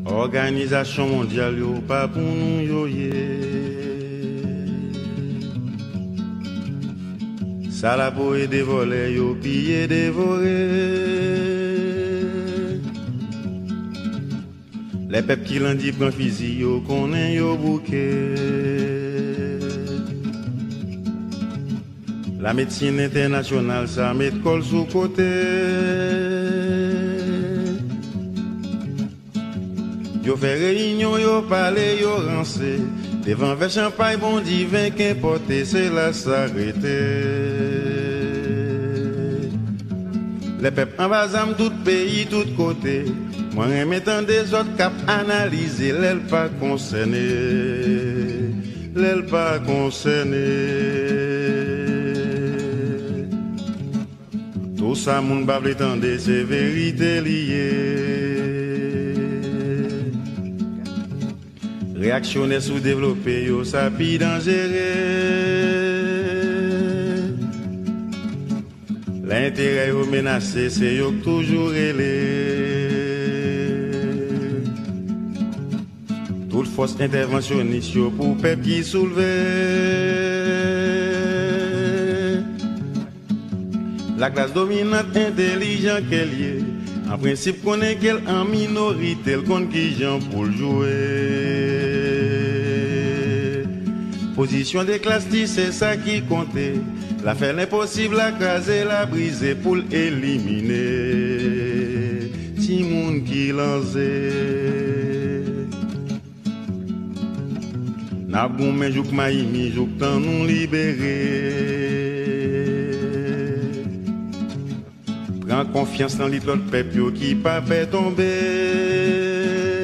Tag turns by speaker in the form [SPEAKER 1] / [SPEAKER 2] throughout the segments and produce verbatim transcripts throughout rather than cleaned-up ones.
[SPEAKER 1] Organisation mondiale yo pas pour nous yo yé. Ça la pour et dévoler yo piller dévorer. Les peuples qui l'ont dit prend fusil yo connaît yo bouquet. La médecine internationale ça met col sous côté. Yo fait réunion, yo parle, yo rancé. Devant vers champagne, bon divin qu'importe, c'est là s'arrêter. Les peuples en basam, tout pays, tout côté. Moi, en mettant des autres cap analyser, l'aile pas concerné. L'aile pas concerné. Tout ça, moun ba prétendre, c'est vérité liée. Réactionnaire sous-développé, yo sapi dangereux. L'intérêt yo menacé, c'est yo toujours élé. Toute force interventionniste yo pour peuple qui soulever. La classe dominante intelligente qu'elle y est. En principe, connaît qu'elle en minorité, elle compte qui j'en pour le jouer. Position des classes, c'est ça qui comptait. La faire l'impossible, la craser, la briser pour l'éliminer. Si moun qui lancé. N'a bon men jouk maïmi, jouk tan nous libérer. Prends confiance dans les autres peuples qui pas fait tomber.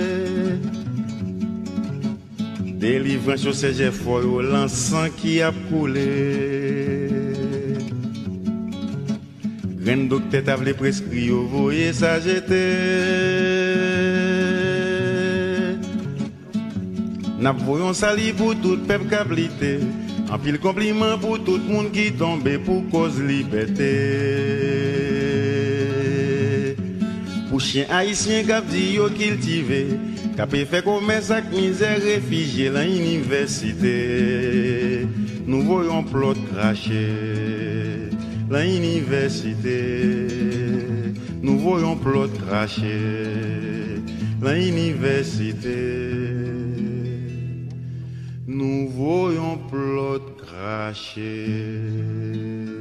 [SPEAKER 1] Délivrance sur ces efforts, l'encens qui a coulé. Graine docteur t'a voulu prescrit, vous voyez ça jeter. N'a voyons sali pour tout peuple cablité. En pile compliment pour tout le monde qui tombe pour cause liberté. Pour chien haïtien qui dit yo cultivé. Qu'a fait commerce avec misère réfugié dans l'université. Nous voyons plot craché. L'université. Nous voyons plot craché. L'université. Nous voyons plot craché.